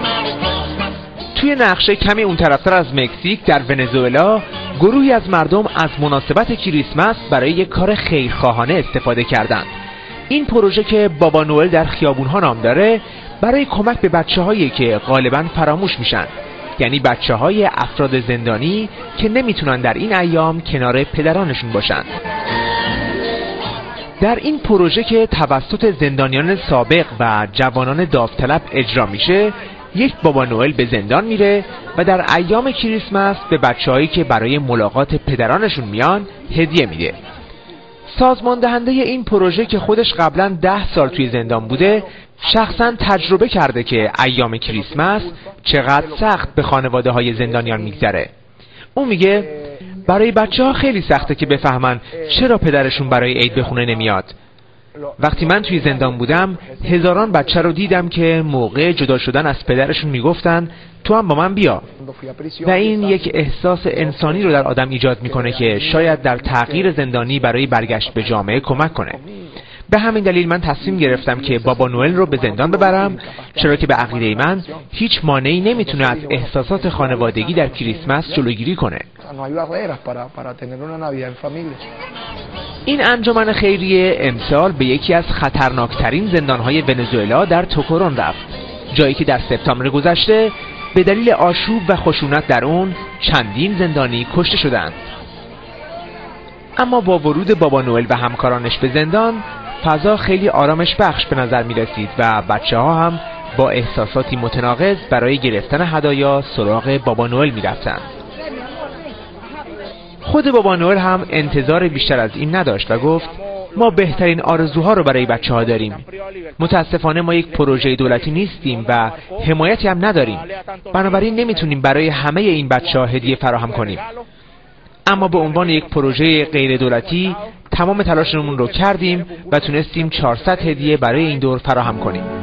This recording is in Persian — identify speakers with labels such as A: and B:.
A: توی نقشه کمی اون طرفتر از مکزیک در ونزوئلا گروهی از مردم از مناسبت کریسمس برای یک کار خیرخواهانه استفاده کردند. این پروژه که بابا نوئل در خیابون‌ها نام داره برای کمک به بچه‌هایی که غالباً فراموش میشن، یعنی بچه‌های افراد زندانی که نمیتونن در این ایام کنار پدرانشون باشن. در این پروژه که توسط زندانیان سابق و جوانان داوطلب اجرا میشه، یک بابا نوئل به زندان میره و در ایام کریسمس به بچه‌هایی که برای ملاقات پدرانشون میان هدیه میده. سازمان دهنده این پروژه که خودش قبلا 10 سال توی زندان بوده، شخصا تجربه کرده که ایام کریسمس چقدر سخت به خانواده‌های زندانیان میگذره. اون میگه برای بچه‌ها خیلی سخته که بفهمن چرا پدرشون برای عید به خونه نمیاد. وقتی من توی زندان بودم هزاران بچه رو دیدم که موقع جدا شدن از پدرشون میگفتن تو هم با من بیا، و این یک احساس انسانی رو در آدم ایجاد میکنه که شاید در تغییر زندانی برای برگشت به جامعه کمک کنه. به همین دلیل من تصمیم گرفتم که بابا نوئل رو به زندان ببرم، چرا که به عقیده من هیچ مانعی نمیتونه از احساسات خانوادگی در کریسمس جلوگیری کنه. این انجمن خیریه امسال به یکی از خطرناکترین زندانهای ونزوئلا در توکورون رفت، جایی که در سپتامبر گذشته به دلیل آشوب و خشونت در اون چندین زندانی کشته شدند. اما با ورود بابا نوئل و همکارانش به زندان، فضا خیلی آرامش بخش به نظر می رسید و بچه ها هم با احساساتی متناقض برای گرفتن هدایا سراغ بابا نوئل می رفتند. خود بابا نوئل هم انتظار بیشتر از این نداشت و گفت ما بهترین آرزوها رو برای بچه ها داریم. متاسفانه ما یک پروژه دولتی نیستیم و حمایتی هم نداریم، بنابراین نمیتونیم برای همه این بچه ها هدیه فراهم کنیم. اما به عنوان یک پروژه غیر دولتی تمام تلاشمون رو کردیم و تونستیم 400 هدیه برای این دور فراهم کنیم.